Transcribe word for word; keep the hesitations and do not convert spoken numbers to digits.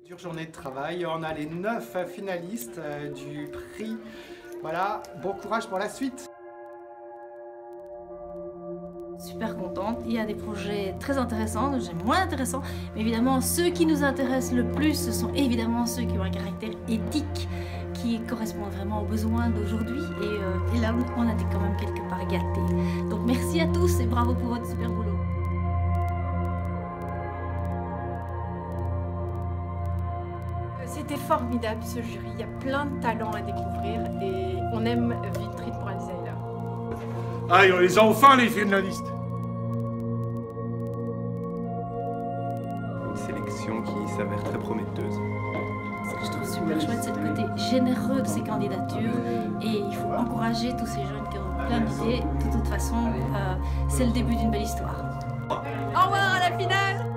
Dure journée de travail, on a les neuf finalistes du prix. Voilà, bon courage pour la suite. Super contente, il y a des projets très intéressants, j'ai moins intéressants, mais évidemment ceux qui nous intéressent le plus, ce sont évidemment ceux qui ont un caractère éthique, qui correspondent vraiment aux besoins d'aujourd'hui, et, euh, et là on a été quand même quelque part gâtés. Donc merci à tous et bravo pour votre super boulot. C'était formidable ce jury, il y a plein de talents à découvrir et on aime Vitry pour un designer. Ah, on les a enfin les finalistes. Une sélection qui s'avère très prometteuse. Ce que je trouve super chouette, c'est le côté généreux de ces candidatures et il faut encourager tous ces jeunes qui ont plein d'idées. De toute façon, euh, c'est le début d'une belle histoire. Au revoir à la finale!